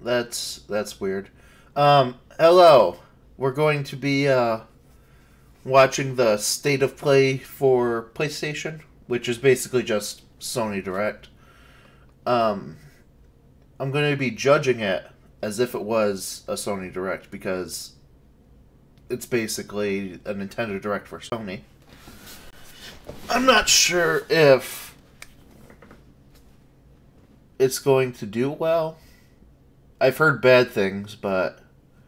That's weird. Hello. We're going to be watching the State of Play for PlayStation, which is basically just Sony Direct. I'm going to be judging it as if it was a Sony Direct because it's basically a Nintendo Direct for Sony. I'm not sure if it's going to do well. I've heard bad things, but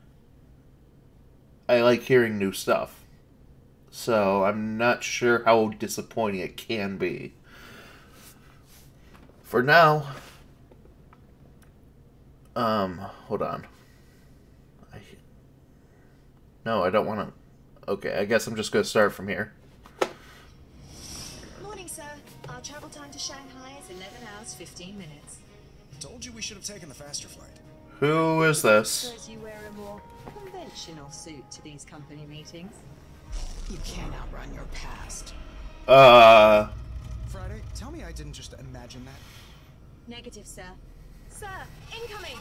I like hearing new stuff. So I'm not sure how disappointing it can be. For now, hold on. No, I don't want to. Okay, I guess I'm just going to start from here. Morning, sir. Our travel time to Shanghai is 11 hours, 15 minutes. Told you we should have taken the faster flight. Who is this? Suppose you wear a more conventional suit to these company meetings. You can't outrun your past. Friday, tell me I didn't just imagine that. Negative, sir. Sir, incoming!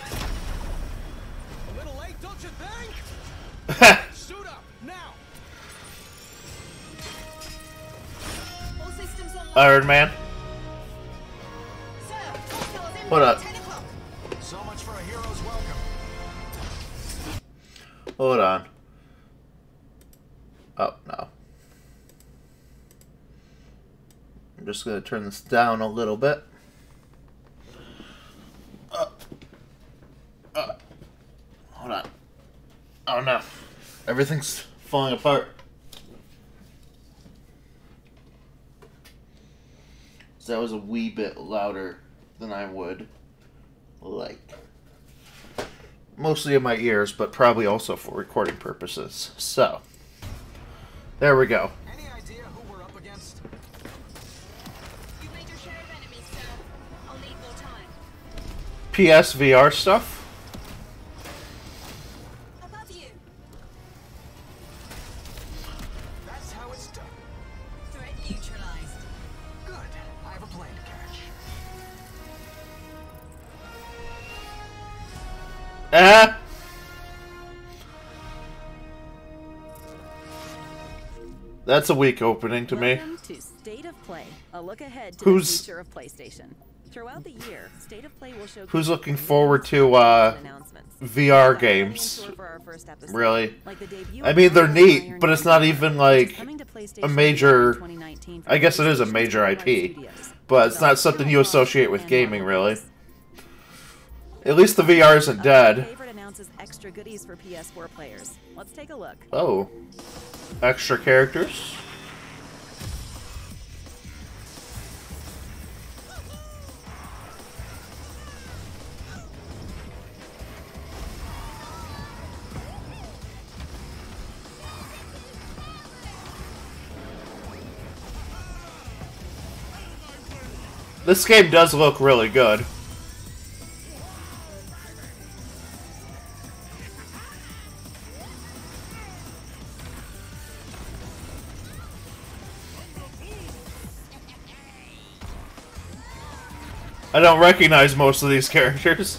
A little late, don't you think? Suit up, now! All systems online. Iron Man. Sir, hostiles inbound Hold up. at 10 o'clock. So much for a hero's welcome. Hold on. Oh, no. I'm just going to turn this down a little bit. Hold on. Oh, no. Everything's falling apart. So that was a wee bit louder than I would like. Mostly in my ears, but probably also for recording purposes. So, there we go. Any idea who we're up against? You've made your share of enemies, sir. I'll need more time. PSVR stuff? Above you. That's how it's done. Threat neutralized. Good. I have a plane to catch. Ah! That's a weak opening to me. Welcome to State of Play, a look ahead to Who's- the future of PlayStation. Throughout the year, State of Play will show Who's looking forward to VR games? Really? I mean, they're neat, but it's not even like a major. I guess it is a major IP, but it's not something you associate with gaming, really. At least the VR isn't dead. Favorite announces extra goodies for PS4 players. Let's take a look. Oh, extra characters. This game does look really good. I don't recognize most of these characters.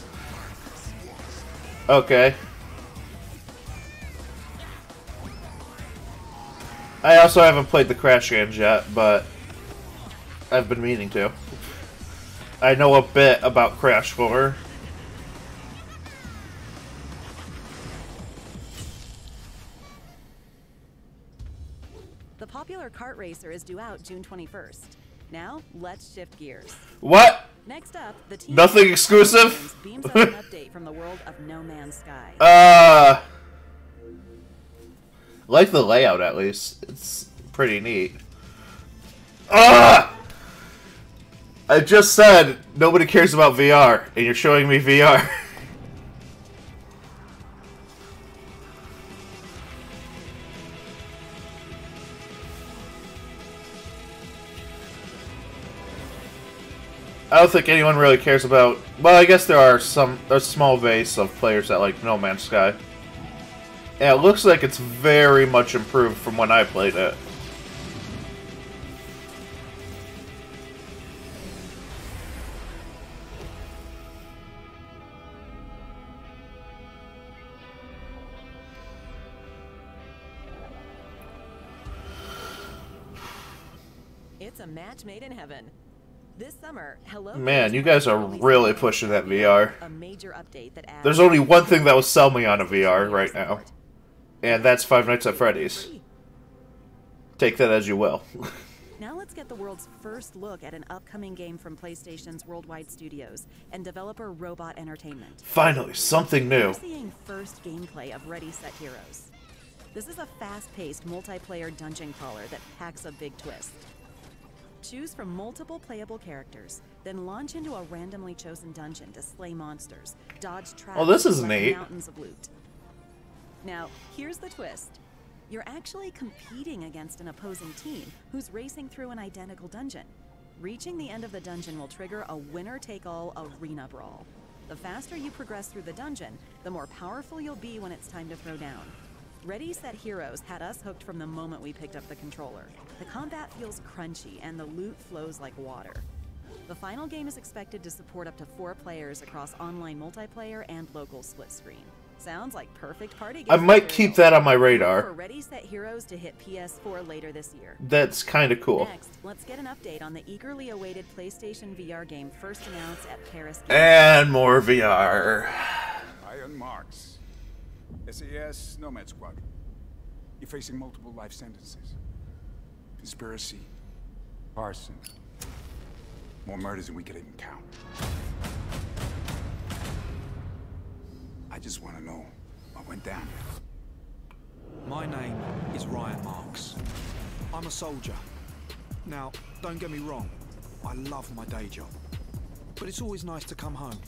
Okay. I also haven't played the Crash games yet, but I've been meaning to. I know a bit about Crash 4. The popular kart racer is due out June 21st. Now, let's shift gears. What? Next up, the team Nothing exclusive? beams out an update from the world of No Man's Sky. Like the layout at least. It's pretty neat. Ah! I just said nobody cares about VR, and you're showing me VR. I don't think anyone really cares about. Well, I guess there's a small base of players that like No Man's Sky. Yeah, it looks like it's very much improved from when I played it. It's a match made in heaven. This summer, Hello. Man, you guys are really pushing that VR. A major update that adds There's only one thing that will sell me on a VR right now, and that's Five Nights at Freddy's. Take that as you will. Now let's get the world's first look at an upcoming game from PlayStation's worldwide studios and developer Robot Entertainment. Finally, something new. We're seeing first gameplay of Ready Set Heroes. This is a fast-paced multiplayer dungeon crawler that packs a big twist. Choose from multiple playable characters, then launch into a randomly chosen dungeon to slay monsters, dodge traps, Oh, this is and neat. mountains of loot. Now, here's the twist. You're actually competing against an opposing team who's racing through an identical dungeon. Reaching the end of the dungeon will trigger a winner-take-all arena brawl. The faster you progress through the dungeon, the more powerful you'll be when it's time to throw down. Ready Set Heroes had us hooked from the moment we picked up the controller. The combat feels crunchy and the loot flows like water. The final game is expected to support up to 4 players across online multiplayer and local split screen. Sounds like perfect party game. I might keep that on my For radar. Ready Set Heroes to hit PS4 later this year. That's kind of cool. Next, let's get an update on the eagerly awaited PlayStation VR game first announced at Paris Games. And more VR. Iron Marks. SAS Nomad Squad. You're facing multiple life sentences. Conspiracy. Arson. More murders than we could even count. I just want to know what went down. My name is Ryan Marks. I'm a soldier. Now, don't get me wrong, I love my day job. But it's always nice to come home.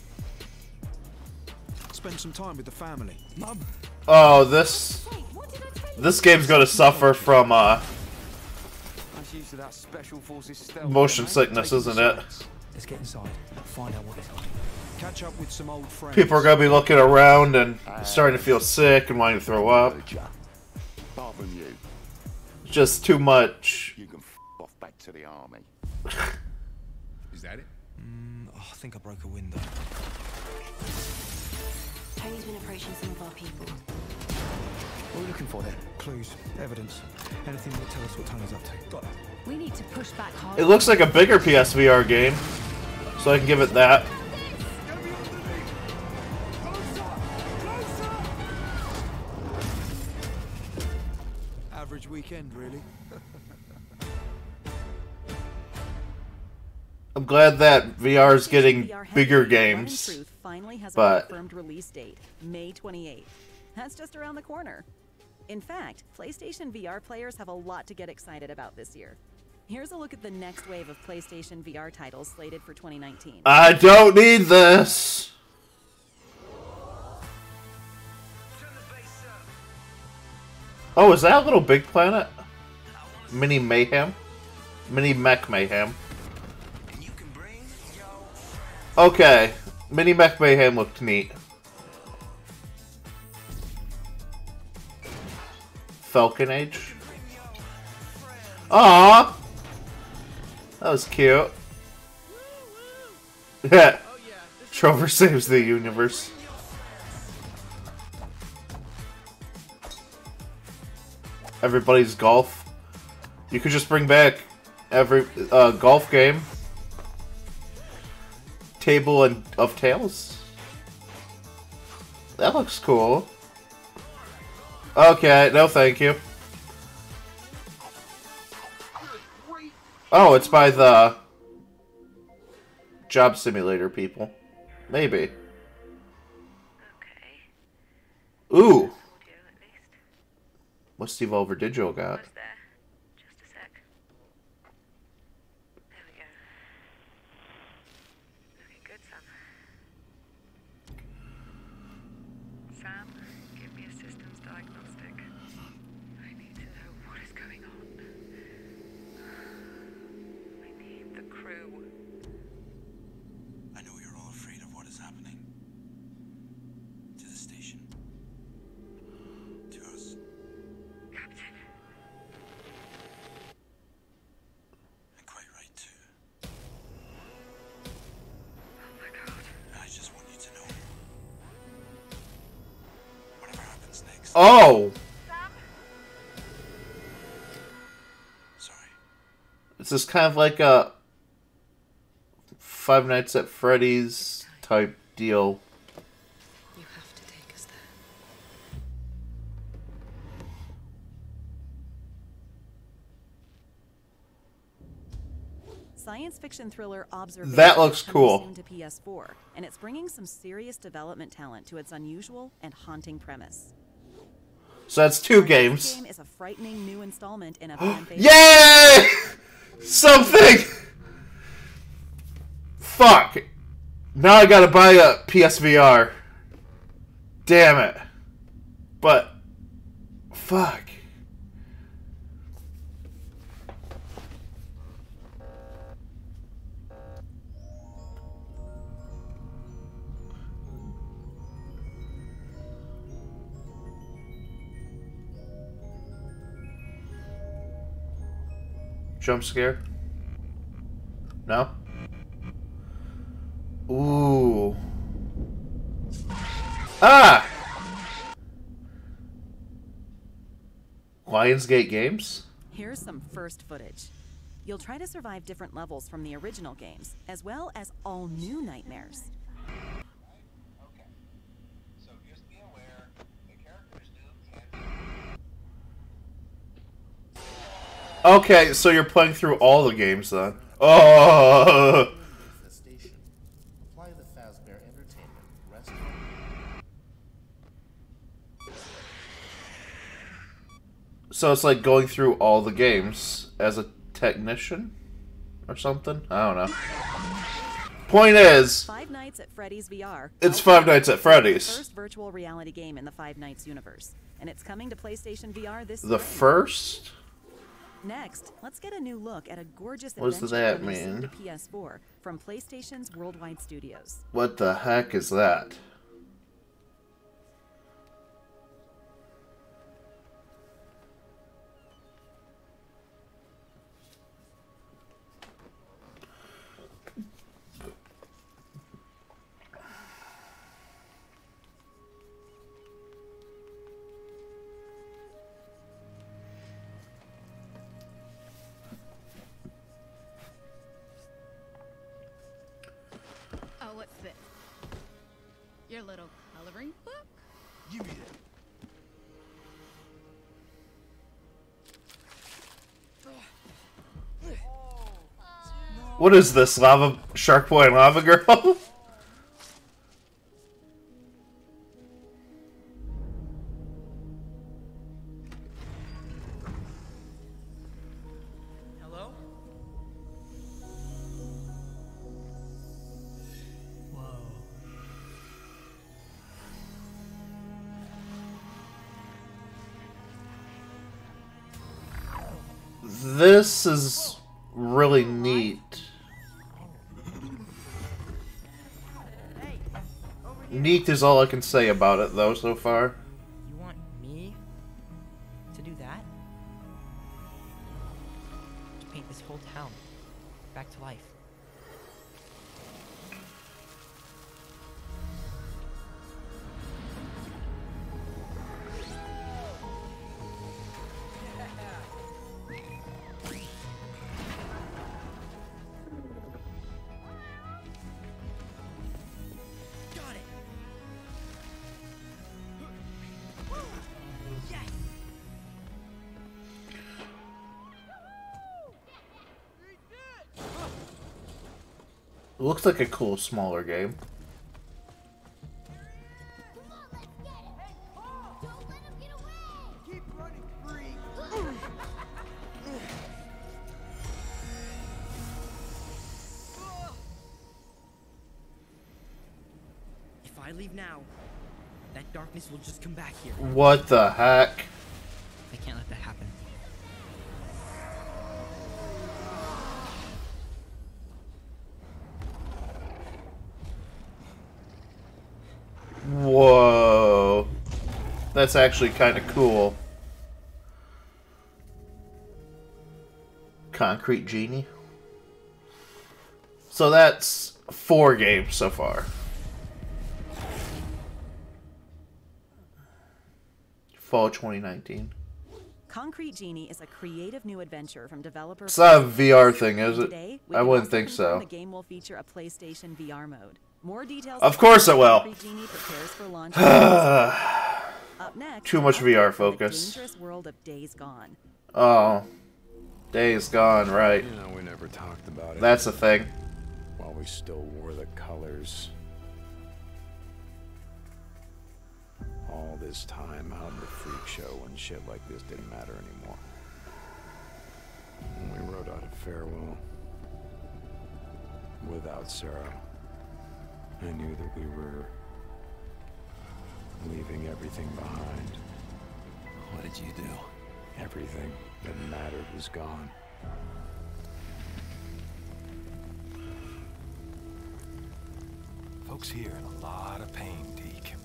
Spend some time with the family. Mum. Oh, this game's gonna suffer from That's used to that special forces stealth, motion mate. sickness, Take isn't the it? sights. Let's get inside. Find out what it's like. Catch up with some old friends. People are gonna be looking around and starting to feel sick and wanting to throw up. Apart from you, Just too much. you can off back to the army. Is that it? Oh, I think I broke a window. Tony's been approaching some of our people. What are we looking for then? Clues, evidence, anything that tell us what Tony's up to. Got it. We need to push back hard. It looks like a bigger PSVR game, so I can give it that. Average weekend, really. I'm glad that VR is getting VR bigger heavy Run in games. Truth finally has but- a confirmed release date, May 28th. That's just around the corner. In fact, PlayStation VR players have a lot to get excited about this year. Here's a look at the next wave of PlayStation VR titles slated for 2019. I don't need this. Oh, is that a Little Big Planet? Mini Mayhem? Mini Mech Mayhem. Okay. Mini Mech Mayhem looked neat. Falcon Age? Aww! That was cute. Yeah. Trover saves the universe. Everybody's golf. You could just bring back every golf game. Table and of Tales. That looks cool. Okay, no thank you. Oh, it's by the Job Simulator people. Maybe. Okay. Ooh. Audio at least. What's the Evolver Digital got? Almost there. Just a sec. There we go. Looking good, Sam. Sam, give me a systems diagnostic. I need to know what is going on. I need the crew. I know you're all afraid of what is happening. To the station. To us. Captain. And quite right too. Oh my god. I just want you to know. Whatever happens next. Oh! Sam? Sorry. It's this kind of like a Five Nights at Freddy's type deal? You have to take us there. Science fiction thriller Observation. That looks is coming cool. soon to PS4, and it's bringing some serious development talent to its unusual and haunting premise. So that's two This games. game is a frightening new installment in a fan favorite. Yay! Something! Fuck. Now I gotta buy a PSVR. Damn it. But, fuck. Jump scare? No? Ooh. Ah! Lionsgate Games? Here's some first footage. You'll try to survive different levels from the original games, as well as all new nightmares. Okay, so you're playing through all the games then. Oh! Apply the Fazbear Entertainment Rest. So it's like going through all the games as a technician? Or something? I don't know. Point is, Five Nights at Freddy's VR. it's Five Nights at The Freddy's. first virtual reality game in the Five Nights universe, and it's coming to PlayStation VR this The spring. first? Next, let's get a new look at a gorgeous What does adventure that coming soon mean? to PS4 from PlayStation's Worldwide Studios. What the heck is that? Oh, what's this? Your little coloring book? Give me that. What is this, Lava Shark Boy and Lava Girl? Hello? This is really neat. Neat is all I can say about it, though, so far. You want me to do that? To paint this whole town back to life. Got it. Yes. It looks like a cool, smaller game. If I leave now, that darkness will just come back here. What the heck? I can't let that happen. Whoa. That's actually kind of cool. Concrete Genie. So that's 4 games so far. Fall 2019. Concrete Genie is a creative new adventure from developer. It's not a VR thing, is it? Today, we I can wouldn't also think confirm so. The game will feature a PlayStation VR mode. More details. Of course it will. Concrete Genie prepares for launch. Up next, Too much an VR update from the focus. dangerous world of Days Gone. Oh. Days Gone, right. You know, we never talked about it. That's the thing. While we still wore the colors. All this time out in the freak show when shit like this didn't matter anymore. When we wrote out a farewell without Sarah, I knew that we were leaving everything behind. What did you do? Everything that mattered was gone. Folks here in a lot of pain, Deke.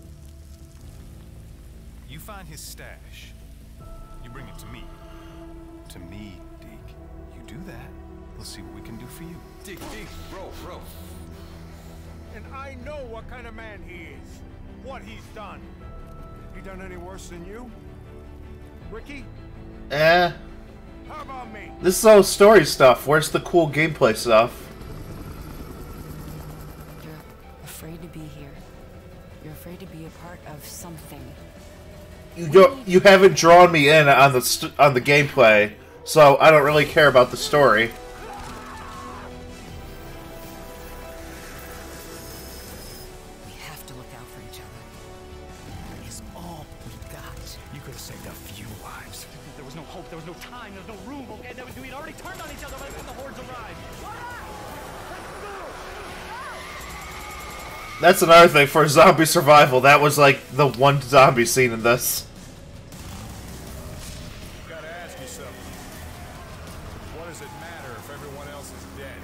You find his stash. You bring it to me. To me, Deke. You do that, we'll see what we can do for you. Deke, bro. And I know what kind of man he is. What he's done. He done any worse than you? Ricky? Eh. How about me? This is all story stuff. Where's the cool gameplay stuff? You're afraid to be here. You're afraid to be a part of something. You haven't drawn me in on the gameplay, so I don't really care about the story. We have to look out for each other. It's all we got. You could have saved a few lives. There was no hope, there was no time, there was no room, okay? We'd already turned on each other by the time the hordes arrived. That's another thing for zombie survival. That was like the one zombie scene in this. You gotta ask yourself, what does it matter if everyone else is dead?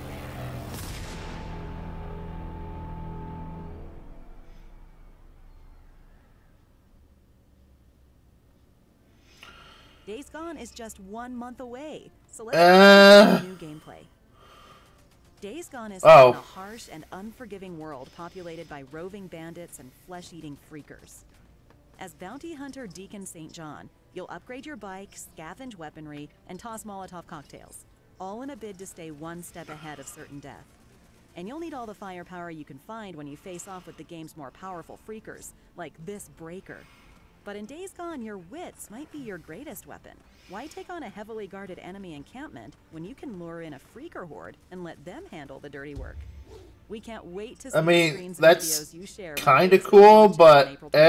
Days Gone is just 1 month away, so let's get new gameplay. Days Gone is set in a harsh and unforgiving world populated by roving bandits and flesh-eating freakers. As bounty hunter Deacon St. John, you'll upgrade your bike, scavenge weaponry, and toss Molotov cocktails, all in a bid to stay one step ahead of certain death. And you'll need all the firepower you can find when you face off with the game's more powerful freakers, like this Breaker. But in Days Gone, your wits might be your greatest weapon. Why take on a heavily guarded enemy encampment when you can lure in a freaker horde and let them handle the dirty work? We can't wait to see the screens and videos you share. Kind of cool, but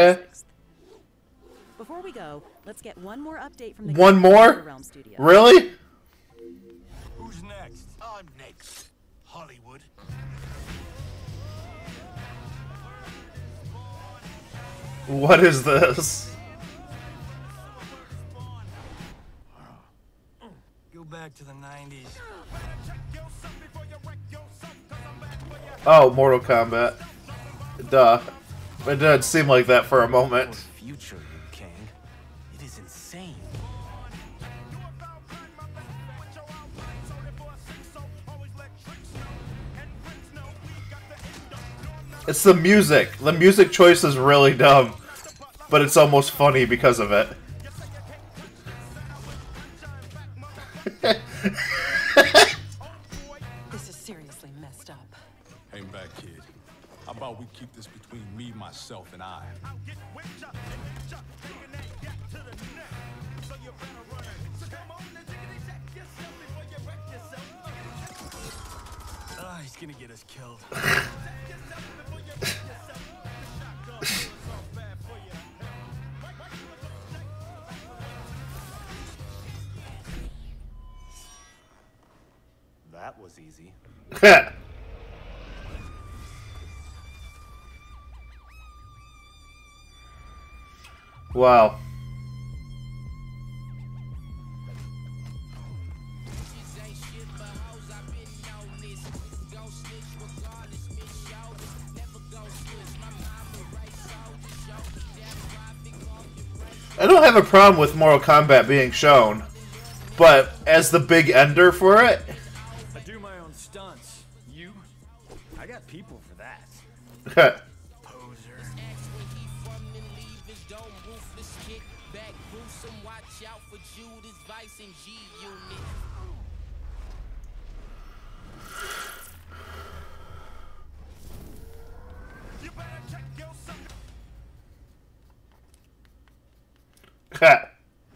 Before we go, let's get one more update from the One more? Realm Studio. Really? Who's next? I'm next. Hollywood. What is this? Go back to the 90s. Oh, Mortal Kombat. Duh. It did seem like that for a moment. Future, Liu Kang. It is insane. It's the music. The music choice is really dumb, but it's almost funny because of it. This is seriously messed up. Hang back, kid. How about we keep this between me, myself, and I? He's gonna get us killed. That was easy. Wow. I don't have a problem with Mortal Kombat being shown, but as the big ender for it, I do my own stunts. I got people for that. Poser. and leave his dome roofless kick back gruesome. Watch out for Judas Vice and G Unit. You better check yourself. Ha.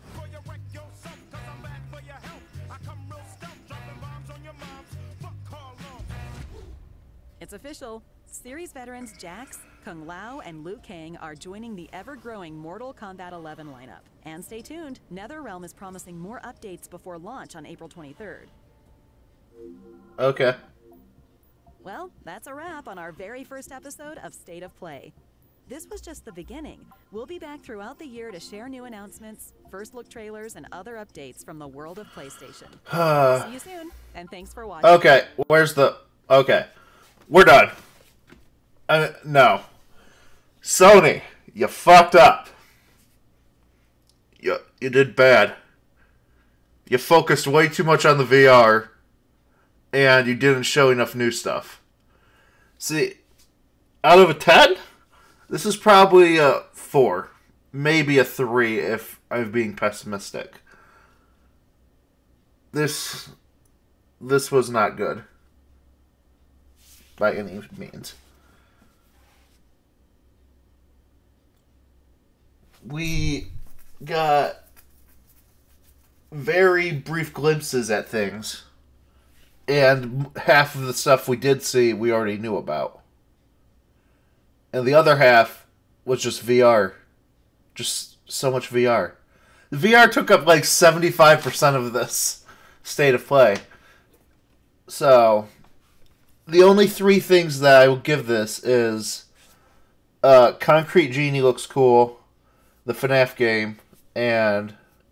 It's official. Series veterans Jax, Kung Lao, and Liu Kang are joining the ever-growing Mortal Kombat 11 lineup. And stay tuned, NetherRealm is promising more updates before launch on April 23rd. Okay. Well, that's a wrap on our very first episode of State of Play. This was just the beginning. We'll be back throughout the year to share new announcements, first look trailers, and other updates from the world of PlayStation. See you soon, and thanks for watching. Okay, where's the... Okay. We're done. No. Sony, you fucked up. You did bad. You focused way too much on the VR, and you didn't show enough new stuff. See, out of a 10, this is probably a 4. Maybe a 3 if I'm being pessimistic. This was not good. By any means. We got very brief glimpses at things, and half of the stuff we did see we already knew about. And the other half was just VR. Just so much VR. The VR took up like 75% of this State of Play. So... the only 3 things that I will give this is Concrete Genie looks cool, the FNAF game, and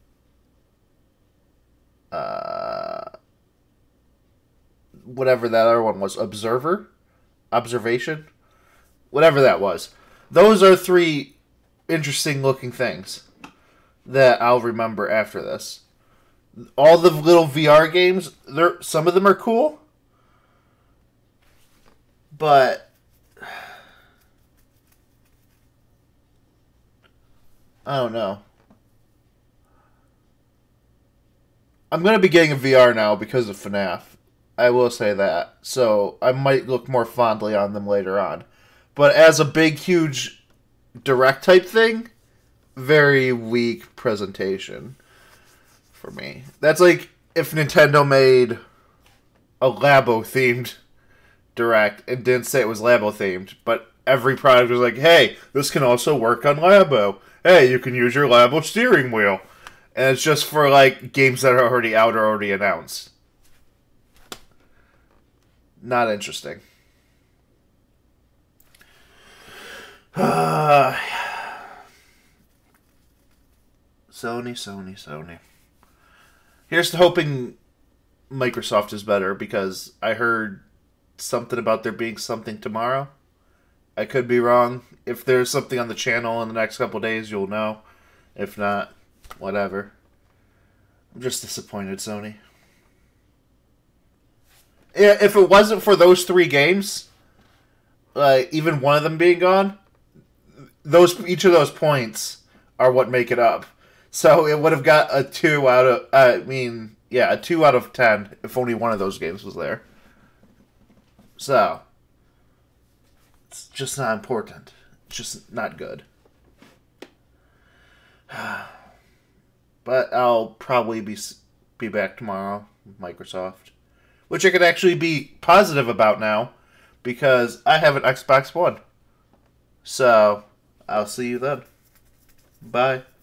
whatever that other one was, Observation? Whatever that was. Those are 3 interesting looking things that I'll remember after this. All the little VR games, some of them are cool. But I don't know. I'm going to be getting a VR now because of FNAF. I will say that. So I might look more fondly on them later on. But as a big, huge direct type thing, very weak presentation for me. That's like if Nintendo made a Labo-themed Direct and didn't say it was Labo themed, but every product was like, hey, this can also work on Labo. Hey, you can use your Labo steering wheel. And it's just for like games that are already out or already announced. Not interesting. Sony. Here's to hoping Microsoft is better, because I heard something about there being something tomorrow. I could be wrong. If there's something on the channel in the next couple days, you'll know. If not, whatever. I'm just disappointed, Sony. Yeah, if it wasn't for those 3 games, even one of them being gone, each of those points are what make it up. So it would have got a 2 out of... a 2 out of 10 if only one of those games was there. So, it's just not important. It's just not good. But I'll probably be back tomorrow with Microsoft. Which I could actually be positive about now, because I have an Xbox One. So, I'll see you then. Bye.